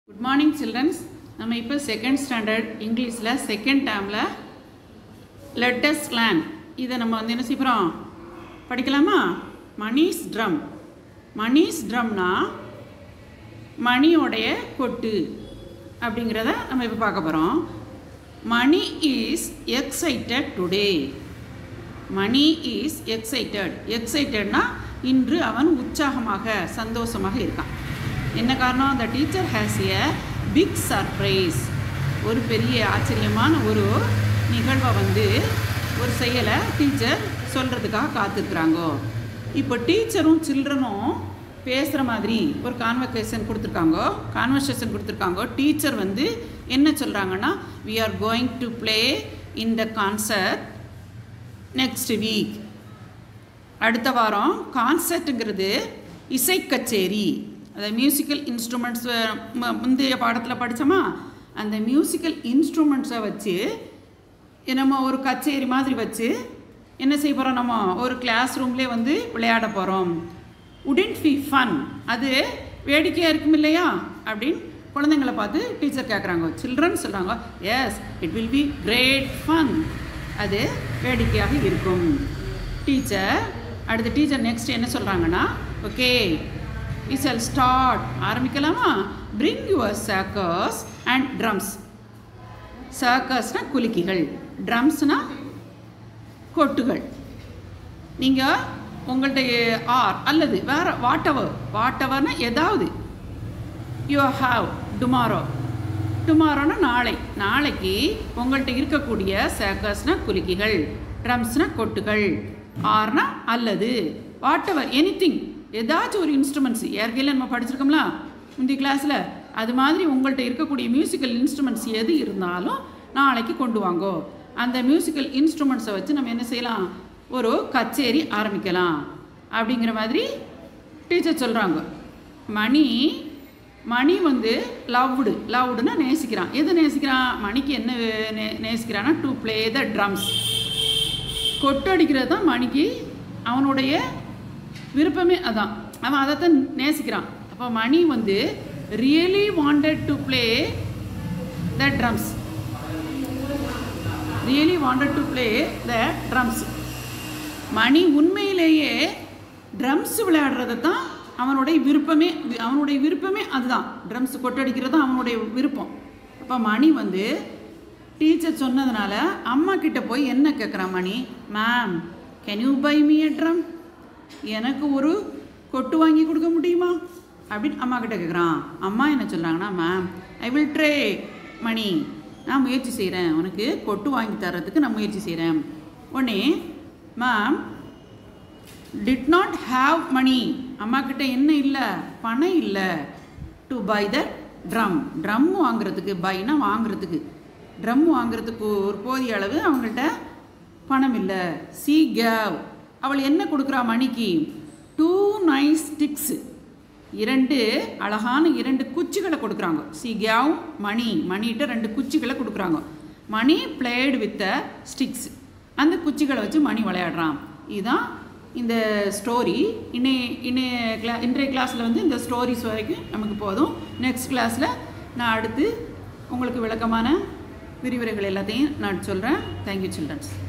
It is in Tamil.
Good morning children. நம்ம இப்போ செகண்ட் ஸ்டாண்டர்ட் இங்கிலீஷில் செகண்ட் டேர்மில் let us learn இதை நம்ம வந்து என்ன செய்கிறோம் படிக்கலாமா? மணிஸ் ட்ரம். மணிஸ் ட்ரம்னா மணியோடைய கொட்டு அப்படிங்கிறத நம்ம இப்போ பார்க்க போகிறோம். Mani is excited today. Mani is excited. எக்ஸைட்டட்னா இன்று அவன் உற்சாகமாக சந்தோஷமாக இருக்கான். என்ன காரணம்? the teacher has a big surprise. ஒரு பெரிய ஆச்சரியமான ஒரு நிகழ்வை வந்து ஒரு செயலை டீச்சர் சொல்கிறதுக்காக காத்திருக்குறாங்க. இப்போ டீச்சரும் சில்ட்ரனும் பேசுகிற மாதிரி ஒரு கான்வர்சேஷன் கொடுத்துருக்காங்க. டீச்சர் வந்து என்ன சொல்கிறாங்கன்னா, we are going to play in the concert next week. அடுத்த வாரம் கான்சர்ட்டுங்கிறது இசை கச்சேரி. அந்த மியூசிக்கல் இன்ஸ்ட்ருமெண்ட்ஸ் முந்தைய பாடத்தில் படித்தோமா, அந்த மியூசிக்கல் இன்ஸ்ட்ருமெண்ட்ஸை வச்சு நம்ம ஒரு கச்சேரி மாதிரி வச்சு என்ன செய்ய போகிறோம்? நம்ம ஒரு கிளாஸ் ரூம்லேயே வந்து விளையாட போகிறோம். Wouldn't be fun. அது வேடிக்கையாக இருக்கும் இல்லையா அப்படின்னு குழந்தைங்களை பார்த்து டீச்சர் கேட்குறாங்க. சில்ட்ரன் சொல்கிறாங்க, yes it will be great fun. அது வேடிக்கையாக இருக்கும். அடுத்த டீச்சர் நெக்ஸ்ட் என்ன சொல்கிறாங்கன்னா, ஓகே we shall start. ஆரம்பிக்கலாமா? bring your circus and drums. சர்க்கஸ்னா குலுக்கிகள், ட்ரம்ஸ்னா கொட்டுகள். நீங்கள் உங்கள்கிட்ட ஆர் அல்லது வேறு வாட் எவர்னா ஏதாவது யூ ஹாவ் டுமாரோனா நாளைக்கு உங்கள்கிட்ட இருக்கக்கூடிய சர்க்கஸ்னா குலுக்கிகள், ட்ரம்ஸ்னா கொட்டுகள், ஆர்னா அல்லது வாட் எவர் எனிதிங் ஏதாச்சும் ஒரு இன்ஸ்ட்ருமெண்ட்ஸ் ஏற்கையில் நம்ம படிச்சிருக்கோம்ல இந்த கிளாஸில், அது மாதிரி உங்கள்கிட்ட இருக்கக்கூடிய மியூசிக்கல் இன்ஸ்ட்ருமெண்ட்ஸ் எது இருந்தாலும் நாளைக்கு கொண்டு வாங்கோ. அந்த மியூசிக்கல் இன்ஸ்ட்ருமெண்ட்ஸை வச்சு நம்ம என்ன செய்யலாம்? ஒரு கச்சேரி ஆரம்பிக்கலாம் அப்படிங்கிற டீச்சர் சொல்கிறாங்க. மணி வந்து லவ்டுன்னா நேசிக்கிறான். எது நேசிக்கிறான்? மணிக்கு என்ன நேசிக்கிறான்னா டு ப்ளே த ட்ரம்ஸ். கொட்டு அடிக்கிறது தான் மணிக்கு அவனுடைய விருப்பமே. அதான் அவன் அதைத்தான் நேசிக்கிறான். அப்போ மணி வந்து really wanted to play the drums. மணி உண்மையிலேயே ட்ரம்ஸ் விளையாடுறது தான் அவனுடைய விருப்பமே அதுதான். ட்ரம்ஸ் கொட்டடிக்கிறது தான் அவனுடைய விருப்பம். அப்போ மணி வந்து டீச்சர் சொன்னதுனால அம்மா கிட்ட போய் என்ன கேட்குறான் மணி? Ma'am can you buy me a drum? எனக்கு ஒரு கொட்டு வாங்கி கொடுக்க முடியுமா அப்படின்னு அம்மா கிட்ட கேட்குறான். அம்மா என்ன சொல்கிறாங்கன்னா, ma'am I will try Mani. நான் முயற்சி செய்கிறேன், உனக்கு கொட்டு வாங்கி தர்றதுக்கு நான் முயற்சி செய்கிறேன். உடனே ma'am did not have money. அம்மா கிட்ட என்ன இல்லை? பணம் இல்லை. டு பை த ட்ரம் வாங்குறதுக்கு, பைனா வாங்குறதுக்கு, ட்ரம் வாங்குறதுக்கு ஒரு போதிய அளவு அவங்கள்ட்ட பணம் இல்லை. She gave. அவள் என்ன கொடுக்குறா மணிக்கு? 2 nice sticks. 2 அழகான 2 குச்சிகளை கொடுக்குறாங்க. சி கேவ் மணிகிட்ட 2 குச்சிகளை கொடுக்குறாங்க. Mani played with sticks. அந்த குச்சிகளை வச்சு மணி விளையாடுறான். இதுதான் இந்த ஸ்டோரி. இன்றைய கிளாஸில் வந்து இந்த ஸ்டோரிஸ் வரைக்கும் நமக்கு போதும். நெக்ஸ்ட் கிளாஸில் நான் அடுத்து உங்களுக்கு விளக்கமான விரிவுரைகள் எல்லாத்தையும் நான் சொல்கிறேன். Thank you children's.